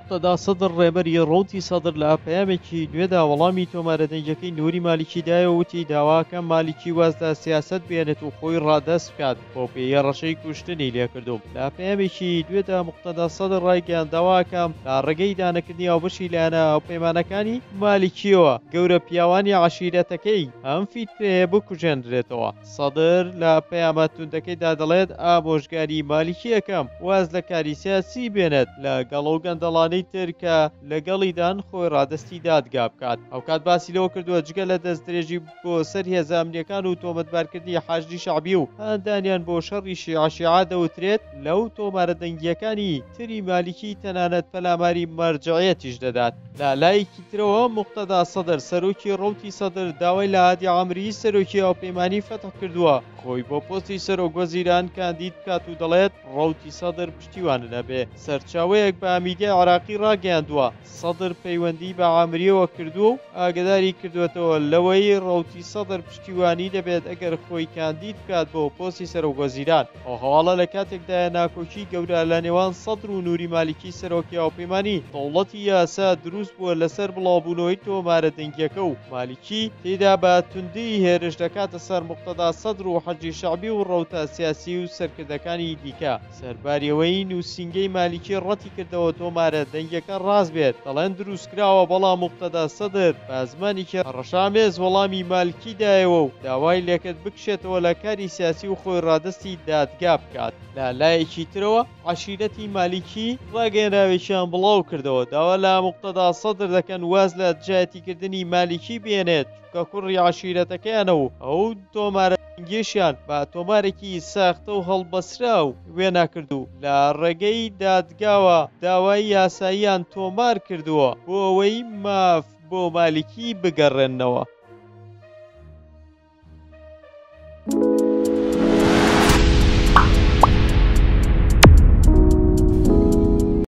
مقتەدا سەدر ڕێبەری ڕەوتی سەدر لە پەیامێکی نوێدا وەڵامی تۆمارەدەنجەکەی نووری مالیکی دایەوە وتی داواکەم مالیکی وازدا سیاسەت بێنێت و خۆی ڕادەست بکات بۆ پێیە ڕەشەی کوشتنی لێکردوم. لە پەیامێکی دوێدا مقتەدا سەدر ڕایگەیاند داواکەم لە ڕێگەی دانەکردنی هاوبەشی لایەنە هاوپەیمانەکانی مالیکیەوە گەورە پیاوانی عەشیرەتەکەی ئەم فیترەیە بکوژێنرێتەوە. سەدر لە پەیامە توندەکەیدا دەڵێت ئامۆژگاری مالیکی یەکەم واز لە کاری سیاسی بێنێت لەگەڵ ئەو گەندەڵانەی تر کە لەگەڵیدان خۆی ڕادەستی دادگا بکات. ئەو کات باسی لەوە کردووە جگە لە دەست درێژی بۆ سەر هێزە ئەمنیەکان و تۆمەتبارکردنی حاشدی شەعبی و هەندانیان بۆ شەڕی شیعە دەوترێت لەو تۆمارە دەنگیەکانی تری مالیکی تەنانەت پەلاماری مەرجعیەتیش دەدات. لە لایەکی ترەوە مقتەدا سەدر سەرۆکی ڕەوتی سەدر داوای لە هادی عامری سەرۆکی هاوپەیمانی فەتح کردووە خۆی بۆ پۆستی سەرۆک وەزیران کاندید بکات و دەڵێت ڕەوتی سەدر پشتیوانە نەبێ. سەرچاوەیەک بە میدیای عێراقی ڕاگەیاندووە سەدر پەیوەندی بە عامریەوە کردووە و ئاگداری کردوێتەوە لەوەی ڕەوتی سەدر پشتیوانی دەبێت ئەگەر خۆی کاندید بکات بۆ پۆستی سەرۆک وەزیران. ئەو هەواڵە لە کاتێکدایە ناکۆکی گەورە لە نێوان سەدر و نووری مالیکی سەرۆکی هاوپەیمانی دەوڵەتی یاسا دروست بووە لەسەر بڵاوبوونەوەی تۆمارە دەنگیەکە و مالیکی تێدا بە توندی هێرش دەکاتە سەر مقتەدا سەدر و حەجی شەعبی و ڕەوتە سیاسی و سەرکردەکانی دیکە. سەرباریەوەی نووسینگەی مالیکی ڕەتی کردەوە تۆمارە دەنگیەکە ڕاست بێت دەڵێن دروستکراوە بەڵام مقتەدا سەدر بە زمانێکی ڕەشامێز وەڵامی مالیکی دایەوە و داوای لێکرد بکشێتەوە لە کاری سیاسی و خۆی ڕادەستی دادگا بکات. لە لایەکی ترەوە عەشیرەتی مالیکی ڕاگەیەنراوێکیان بڵاو کردەوە داوا لە مقتەدا سەدر دەکەن واز لە دژایەتیکردنی مالیکی بێنێت کە کوڕی عەشیرەتەکەیانە و ئەو تۆمارە دەنگیەشیان بە تۆمارێکی ساختە و هەڵبەسرا و وێنا کردو لە ڕێگەی دادگاوە داوای یاساییان تۆمار کردووە بۆ ئەوەی ماف بۆ مالیکی بگەڕێنەوە.